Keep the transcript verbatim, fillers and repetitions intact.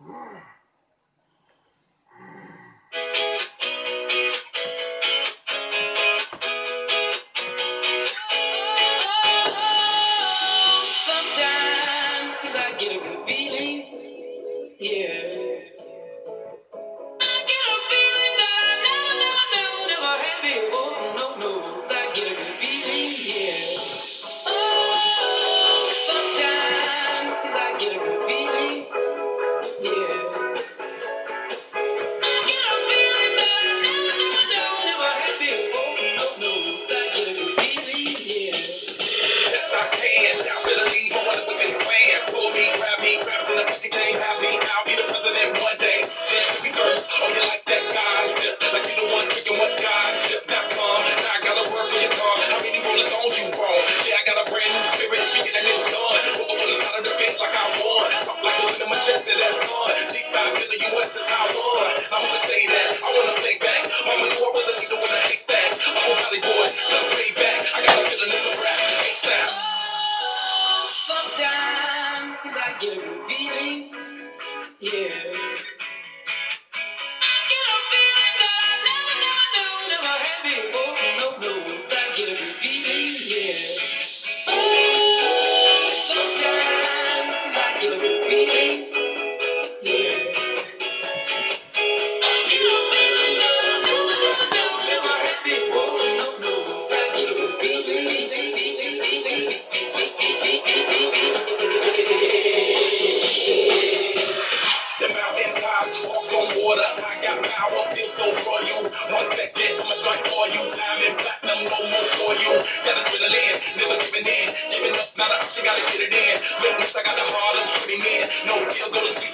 Sometimes I get a good feeling, yeah. I get a feeling that I never, never, never, never had before. No, no, I get a good feeling, yeah. Oh, sometimes I get a good feeling, yeah. I get a feeling that I never, never, never, never had before. No, no, I get a good feeling, yeah. Yes, I can. Y'all better leave on one with this plan. Pull me, grab me, grabs in the pocket, can't have me. I'll be the president one day. Jam me first. Oh, you like that gossip? Like you the one picking what gossip dot com. Now I got a word for your tongue. How many rolling stones you brought? Yeah, I got a brand new spirit speaking and it's done. Woke up on the side of the bed like I won. Talk like a little majestic that sun. G five to the U S to Taiwan. I wanna say that. I wanna play back. Mama knew I was a needle in a haystack. I'm a valley boy. Let's lay back. I got a feeling it's a rap. ASAP. Oh, sometimes I get a good feeling, yeah. I get a feeling that I never, never, never, never had before. No, no, I get a good feeling, yeah. Oh, sometimes I get a good feeling, yeah. I get a feeling that I never, never, never, never had before. No, no, I get a good feeling. The mountain top, walk on water. I got power, feel so royal. One second, I'ma strike for you. Diamond, platinum, no more for you. Got adrenaline, never giving in. Giving up's not an option, gotta get it in. Look, I got the heart of twenty men. No feel, go to sleep.